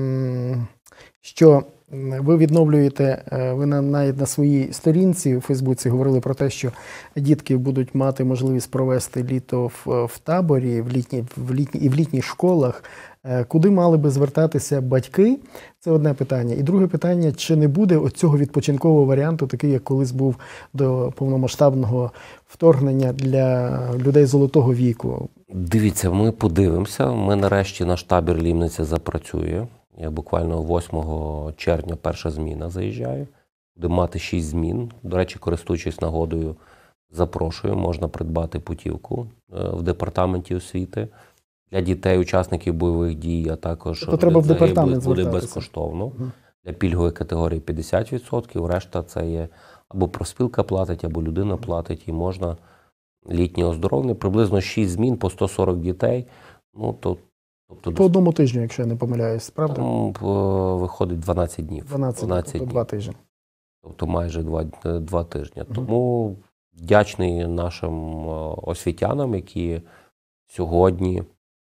що ви відновлюєте, ви навіть на своїй сторінці у Фейсбуці говорили про те, що дітки будуть мати можливість провести літо в таборі, в літніх школах. Куди мали би звертатися батьки? Це одне питання. І друге питання, чи не буде оцього відпочинкового варіанту, такий, як колись був до повномасштабного вторгнення для людей золотого віку? Дивіться, ми подивимося. Ми нарешті наш табір Лімниця запрацює. Я буквально 8 червня перша зміна заїжджаю. Будемо мати 6 змін. До речі, користуючись нагодою, запрошую. Можна придбати путівку в департаменті освіти. Для дітей, учасників бойових дій, а також треба в департамент буде звертатися. безкоштовно. Угу. Для пільгової категорії 50%, решта це є або профспілка платить, або людина платить, і можна літнє оздоровлення. Приблизно 6 змін по 140 дітей. Тобто по одному тижню, якщо я не помиляюсь, правда? Там виходить 12 днів. 12 тобто 2 тижні. Тобто майже 2 тижні. Угу. Тому вдячний нашим освітянам, які сьогодні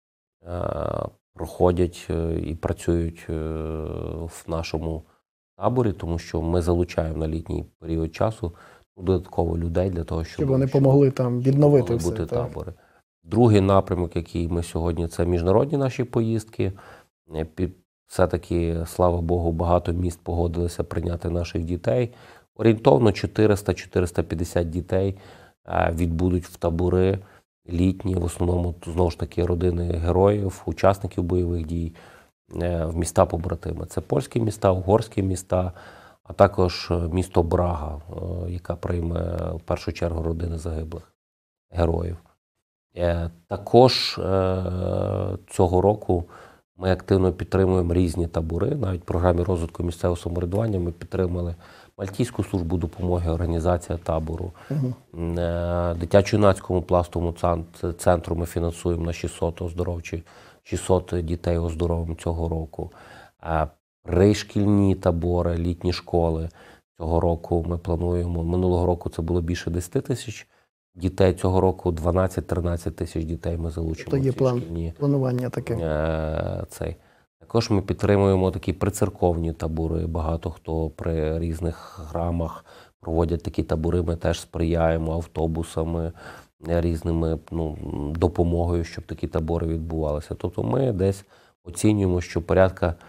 проходять і працюють в нашому таборі, тому що ми залучаємо на літній період часу додатково людей для того, щоб вони помогли там відновити все. Бути табори. Другий напрямок, який ми сьогодні, це міжнародні наші поїздки. Все-таки, слава Богу, багато міст погодилися прийняти наших дітей. Орієнтовно 400-450 дітей відбудуть в табори літні, в основному, знову ж таки, родини героїв, учасників бойових дій, в міста побратими. Це польські міста, угорські міста, а також місто Брага, яка прийме в першу чергу родини загиблих героїв. Також цього року ми активно підтримуємо різні табори. Навіть в програмі розвитку місцевого самоврядування ми підтримали Мальтійську службу допомоги, організація табору. Дитячо-юнацькому пластовому центру ми фінансуємо на 600 дітей оздоровимо цього року. Пришкільні табори, літні школи цього року ми плануємо. Минулого року це було більше 10 тисяч дітей, цього року 12-13 тисяч дітей ми залучимо. То є планування таке. Також ми підтримуємо такі прицерковні табори. Багато хто при різних храмах проводять такі табори. Ми теж сприяємо автобусами, різними допомогою, щоб такі табори відбувалися. Тобто ми десь оцінюємо, що порядка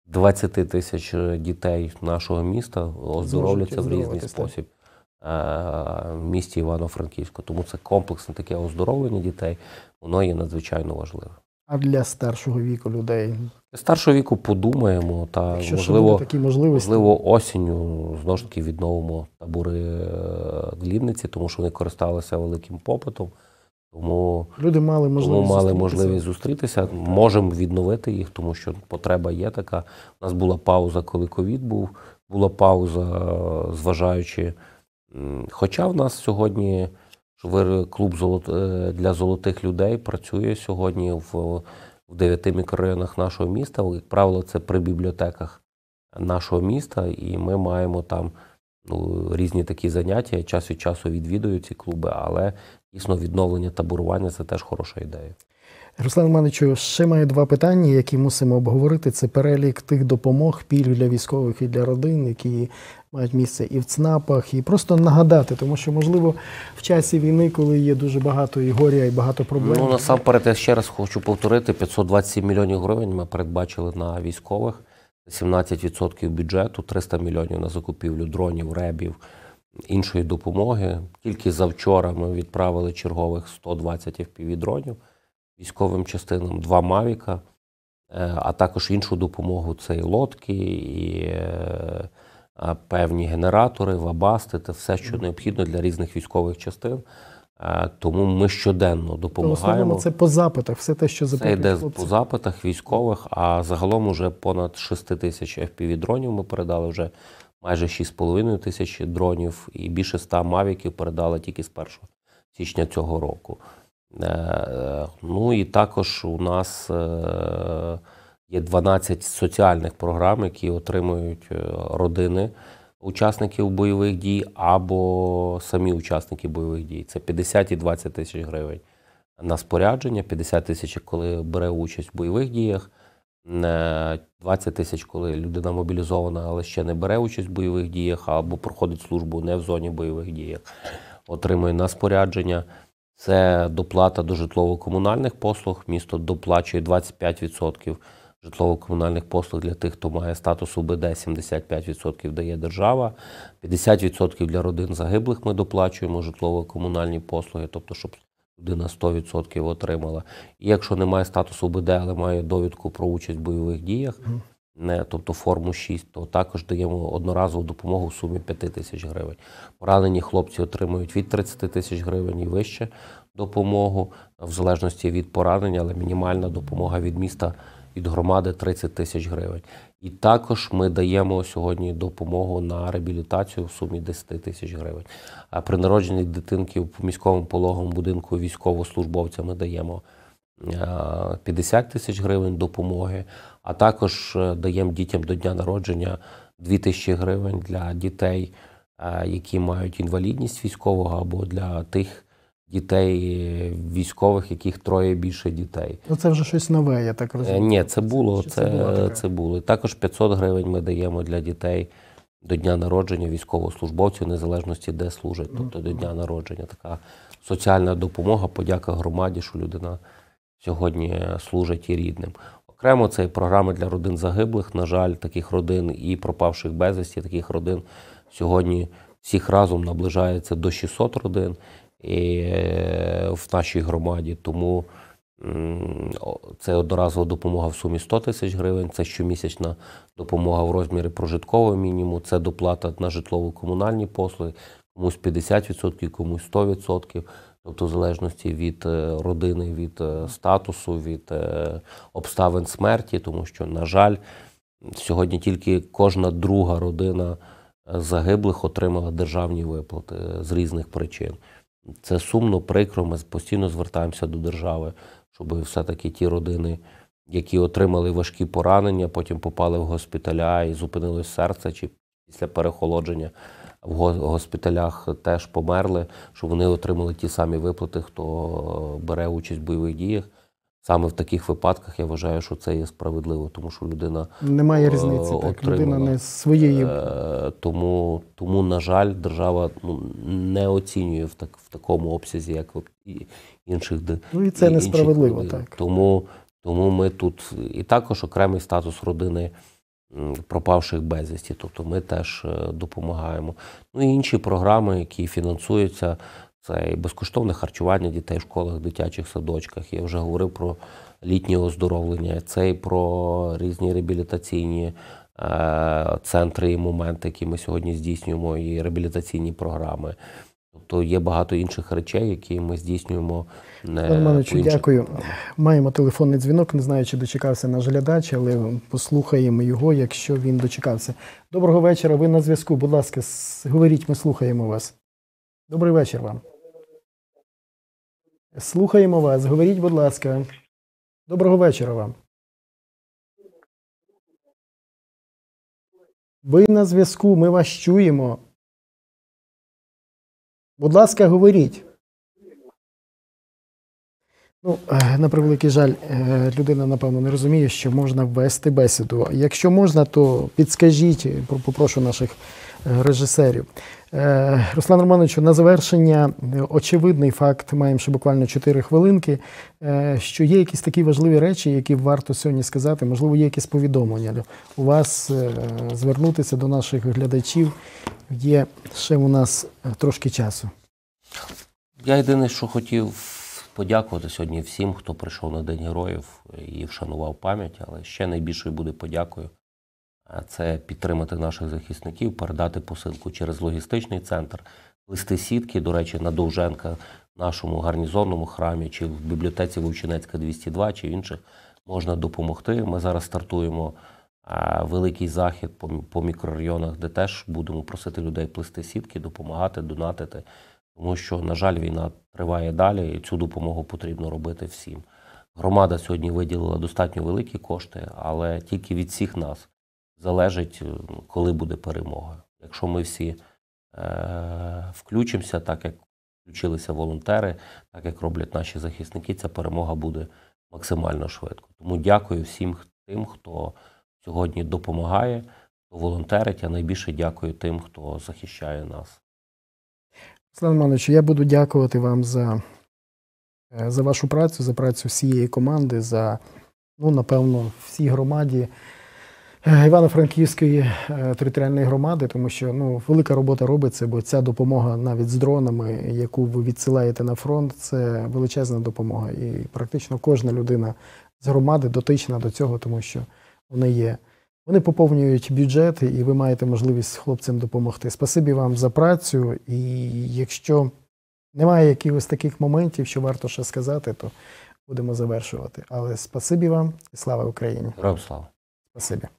20 тисяч дітей нашого міста оздоровляться в різний оздоровитись, так. спосіб в місті Івано-Франківську. Тому це комплексне таке оздоровлення дітей, воно є надзвичайно важливе. А для старшого віку людей? Для старшого віку подумаємо, та Якщо ще буде такі можливості. можливо осінню знову ж таки відновимо табори в Лівниці, тому що вони користалися великим попитом. Тому Люди мали можливість зустрітися. Можемо відновити їх, тому що потреба є така. У нас була пауза, коли ковід був, була пауза, зважаючи. Хоча в нас сьогодні клуб для золотих людей працює сьогодні в 9 мікрорайонах нашого міста. Як правило, це при бібліотеках нашого міста, і ми маємо там різні такі заняття. Час від часу відвідую ці клуби, але дійсно відновлення таборування – це теж хороша ідея. Руслан Романовичу, ще маю 2 питання, які мусимо обговорити. Це перелік тих допомог, пільг для військових і для родин, які мають місце і в ЦНАПах, і просто нагадати, тому що, можливо, в часі війни, коли є дуже багато і горя, і багато проблем. Насамперед, я ще раз хочу повторити, 527 мільйонів гривень ми передбачили на військових, 17% бюджету, 300 мільйонів на закупівлю дронів, ребів, іншої допомоги. Тільки завчора ми відправили чергових 120 FPV-дронів військовим частинам, 2 «Мавіка», а також іншу допомогу – це і лодки, і певні генератори, вабасти, та все, що необхідно для різних військових частин. Тому ми щоденно допомагаємо. Це по запитах, все те, що запитують хлопці. Це йде хлопці. по запитах військових, а загалом уже понад 6 тисяч FPV-дронів ми передали, вже майже 6,5 тисяч дронів і більше 100 «Мавіків» передали тільки з 1 січня цього року. І також у нас є 12 соціальних програм, які отримують родини учасників бойових дій або самі учасники бойових дій. Це 50 і 20 тисяч гривень на спорядження, 50 тисяч, коли бере участь в бойових діях, 20 тисяч, коли людина мобілізована, але ще не бере участь в бойових діях, або проходить службу не в зоні бойових дій, отримує на спорядження. Це доплата до житлово-комунальних послуг. Місто доплачує 25% житлово-комунальних послуг для тих, хто має статус УБД, 75% дає держава. 50% для родин загиблих ми доплачуємо житлово-комунальні послуги, тобто щоб людина 100% отримала. І якщо немає статусу УБД, але має довідку про участь в бойових діях, тобто форму 6, то також даємо одноразову допомогу в сумі 5 тисяч гривень. Поранені хлопці отримують від 30 тисяч гривень і вище допомогу, в залежності від поранення, але мінімальна допомога від міста, від громади 30 тисяч гривень. І також ми даємо сьогодні допомогу на реабілітацію в сумі 10 тисяч гривень. А при народженні дитинки в міському пологовому будинку військовослужбовця ми даємо 50 тисяч гривень допомоги, а також даємо дітям до дня народження 2 тисячі гривень для дітей, які мають інвалідність військового, або для тих дітей військових, яких 3 більше дітей. Це вже щось нове, я так розумію. Ні, це було. Також 500 гривень ми даємо для дітей до дня народження військовослужбовців, незалежності де служать, тобто до дня народження. Така соціальна допомога, подяка громаді, що людина сьогодні служить і рідним. Окремо це і програми для родин загиблих. На жаль, таких родин і пропавших безвісті, таких родин сьогодні всіх разом наближається до 600 родин в нашій громаді. Тому це одноразова допомога в сумі 100 тисяч гривень, це щомісячна допомога в розмірі прожиткового мінімуму, це доплата на житлово-комунальні послуги, комусь 50%, комусь 100%. Тобто в залежності від родини, від статусу, від обставин смерті, тому що, на жаль, сьогодні тільки кожна друга родина загиблих отримала державні виплати з різних причин. Це сумно, прикро, ми постійно звертаємося до держави, щоб все-таки ті родини, які отримали важкі поранення, потім попали в госпіталя і зупинилось серце, чи після переохолодження в госпіталях теж померли, щоб вони отримали ті самі виплати, хто бере участь в бойових діях. Саме в таких випадках я вважаю, що це є справедливо, тому що людина немає різниці, так, людина не своєї. Тому, на жаль, держава не оцінює в такому обсязі, як в інших. І це несправедливо, так. Тому ми тут, і також окремий статус родини пропавших безвісті. Тобто ми теж допомагаємо. Ну і інші програми, які фінансуються, це і безкоштовне харчування дітей в школах, дитячих садочках. Я вже говорив про літнє оздоровлення, це і про різні реабілітаційні центри і моменти, які ми сьогодні здійснюємо, і реабілітаційні програми. Тобто є багато інших речей, які ми здійснюємо Романовичу, дякую. Маємо телефонний дзвінок, не знаю, чи дочекався наш глядач, але послухаємо його, якщо він дочекався. Доброго вечора, ви на зв'язку, будь ласка, говоріть, ми слухаємо вас. Добрий вечір вам. Слухаємо вас, говоріть, будь ласка. Доброго вечора вам. Ви на зв'язку, ми вас чуємо. Будь ласка, говоріть. Ну, на превеликий жаль, людина, напевно, не розуміє, що можна вести бесіду. Якщо можна, то підскажіть, попрошу наших режисерів. Руслан Романович, на завершення очевидний факт, маємо ще буквально 4 хвилинки, що є якісь такі важливі речі, які варто сьогодні сказати, можливо, є якісь повідомлення у вас, звернутися до наших глядачів, є ще у нас трошки часу. Я єдине, що хотів подякувати сьогодні всім, хто прийшов на День Героїв і вшанував пам'ять, але ще найбільшою буде подякою. Це підтримати наших захисників, передати посилку через логістичний центр, плести сітки, до речі, на Довженка, в нашому гарнізонному храмі, чи в бібліотеці Вовчинецька 202, чи в інших можна допомогти. Ми зараз стартуємо великий захід по мікрорайонах, де теж будемо просити людей плести сітки, допомагати, донатити. Тому що, на жаль, війна триває далі, і цю допомогу потрібно робити всім. Громада сьогодні виділила достатньо великі кошти, але тільки від всіх нас залежить, коли буде перемога. Якщо ми всі включимося, так як включилися волонтери, так як роблять наші захисники, ця перемога буде максимально швидко. Тому дякую всім тим, хто сьогодні допомагає, хто волонтерить, а найбільше дякую тим, хто захищає нас. Руслан Романович, я буду дякувати вам за вашу працю, за працю всієї команди, за, напевно, всій громаді Івано-Франківської територіальної громади, тому що велика робота робиться, бо ця допомога навіть з дронами, яку ви відсилаєте на фронт, це величезна допомога. І практично кожна людина з громади дотична до цього, тому що вони поповнюють бюджет, і ви маєте можливість хлопцям допомогти. Спасибі вам за працю, і якщо немає якихось таких моментів, що варто ще сказати, то будемо завершувати. Але спасибі вам і слава Україні. Героям слава. Спасибі.